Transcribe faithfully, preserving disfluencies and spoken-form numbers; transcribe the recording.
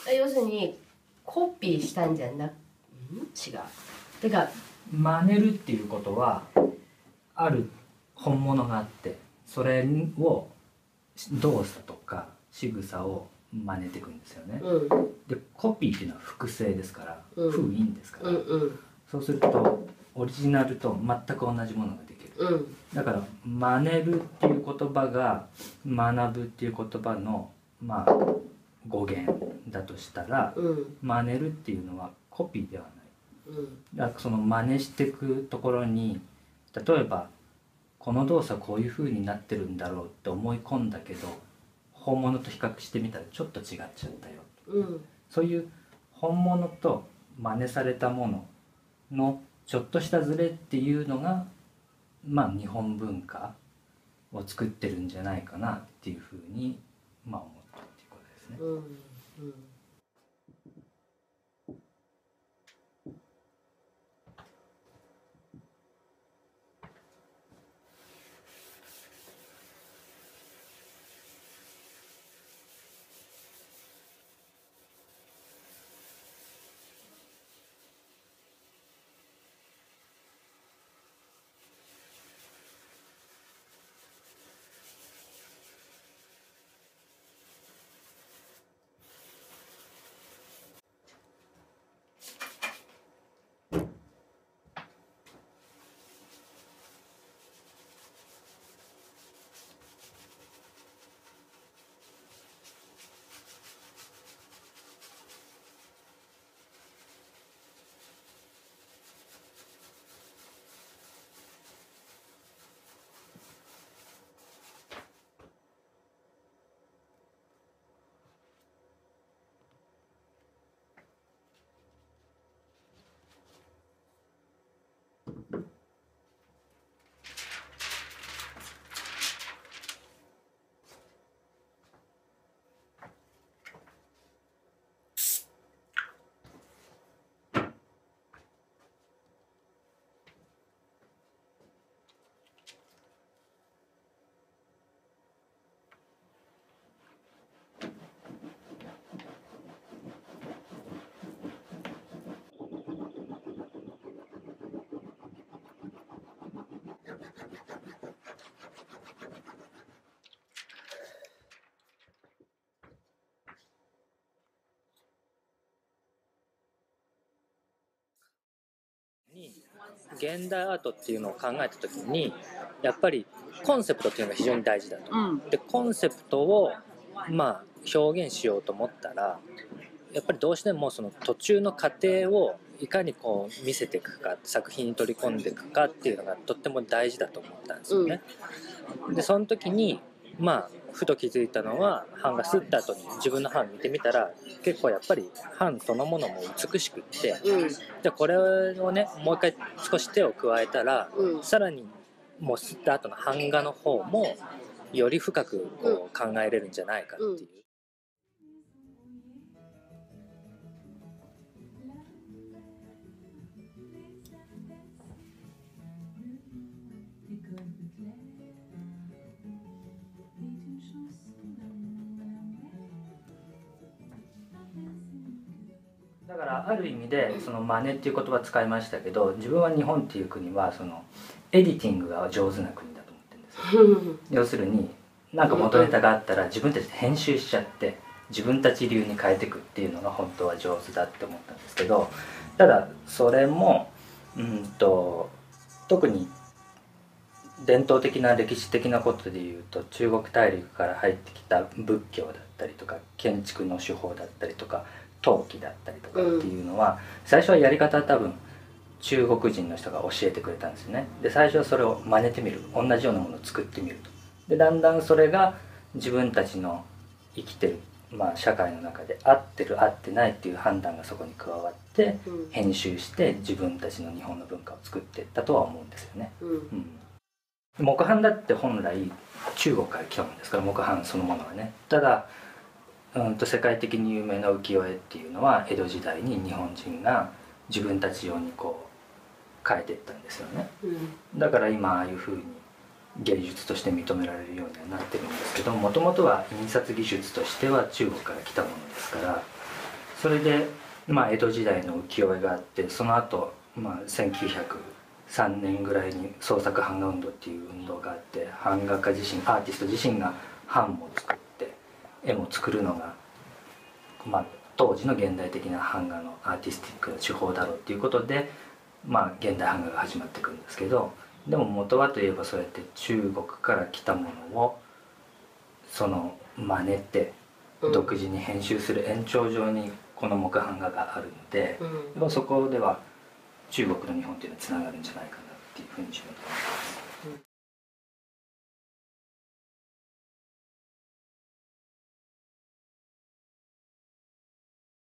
要するにコピーしたんじゃなく、ん違う。てか真似るっていうことはある本物があってそれを動作とか仕草を真似ていくんですよね。 うん、 でコピーっていうのは複製ですから、 うん、 封印ですから、 うんうん、 そうするとオリジナルと全く同じものができる、 うん、 だから真似るっていう言葉が学ぶっていう言葉のまあ語源だとしたら、 うん、 真似るっていうのはコピーではない。 うん、 だからその真似していくところに例えばこの動作こういう風になってるんだろうって思い込んだけど本物と比較してみたらちょっと違っちゃったよ、 うん、 そういう本物と真似されたもののちょっとしたズレっていうのがまあ日本文化を作ってるんじゃないかなっていうふうにまあ思ったっていうことですね。 うん、うん。 現代アートっていうのを考えた時にやっぱりコンセプトっていうのが非常に大事だと、うん、でコンセプトをまあ表現しようと思ったらやっぱりどうしてもその途中の過程をいかにこう見せていくか作品に取り込んでいくかっていうのがとっても大事だと思ったんですよね、うん、でその時にまあふと気づいたのは版が刷った後に自分の版見てみたら結構やっぱり版そのものも美しくって、うん、じゃあこれをねもう一回少し手を加えたら、うん、さらにもう刷った後の版画の方もより深くこう考えれるんじゃないかっていう、うんうんだからある意味でその真似っていう言葉使いましたけど自分は日本っていう国はそのエディティングが上手な国だと思ってるんですよ要するになんか元ネタがあったら自分たちで編集しちゃって自分たち流に変えていくっていうのが本当は上手だって思ったんですけどただそれもうんと特に伝統的な歴史的なことでいうと中国大陸から入ってきた仏教だったりとか建築の手法だったりとか陶器だったりとかっていうのは、うん、最初はやり方は多分中国人の人が教えてくれたんですよね。で最初はそれを真似てみる同じようなものを作ってみるとでだんだんそれが自分たちの生きてる、まあ、社会の中で合ってる合ってないっていう判断がそこに加わって、うん、編集して自分たちの日本の文化を作っていったとは思うんですよね、うんうん、木版だって本来中国から来たもんですから木版そのものはねただうんと世界的に有名な浮世絵っていうのは江戸時代に日本人が自分たち用にこう変えていったんですよね、うん、だから今ああいうふうに芸術として認められるようにはなってるんですけどもともとは印刷技術としては中国から来たものですからそれで、まあ、江戸時代の浮世絵があって、その後、まあせんきゅうひゃくさんねんぐらいに創作版画運動っていう運動があって、版画家自身アーティスト自身が版も作って絵も作るのが、まあ、当時の現代的な版画のアーティスティックな手法だろうっていうことで、まあ、現代版画が始まってくるんですけど、でも元はといえばそうやって中国から来たものをその真似て独自に編集する延長上にこの木版画があるので、うん、そこでは中国と日本っていうのはつながるんじゃないかなっていうふうに自分で思います。